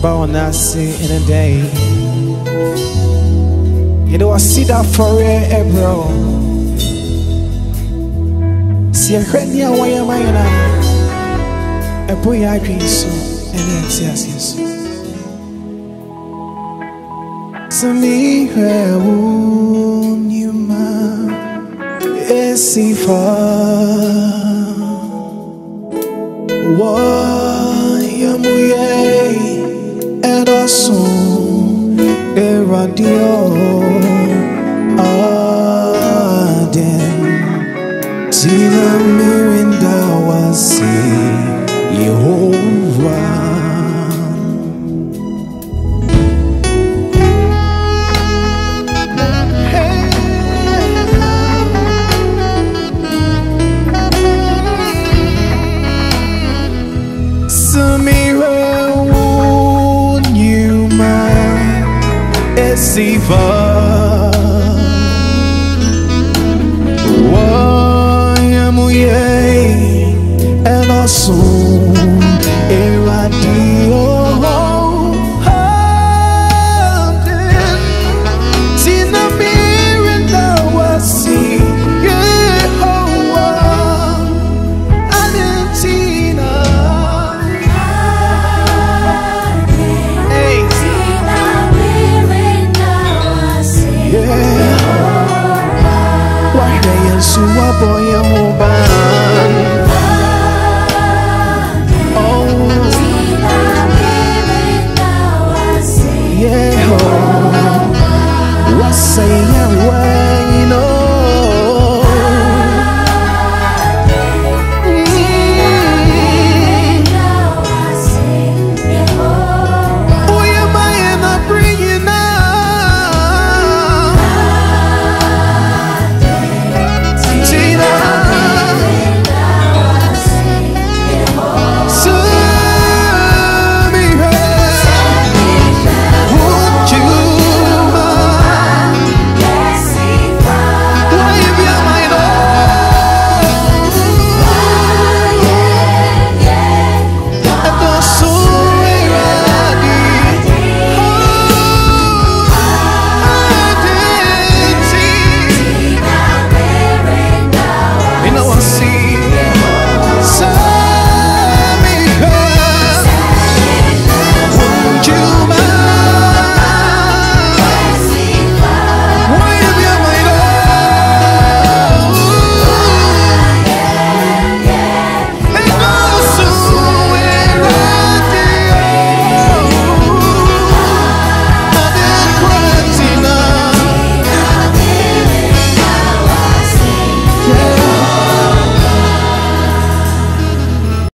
born I see in a day. You know I see that for real, bro. See a friend here, why am I a boy I dream so, and yes. To me, where would you is he far? Why am we and also a radio? See the Mirinda was Jehovah. Siva, Wayamuye, and also a radio. See the mirror and now I see Yehovah, Argentina. Why they so boy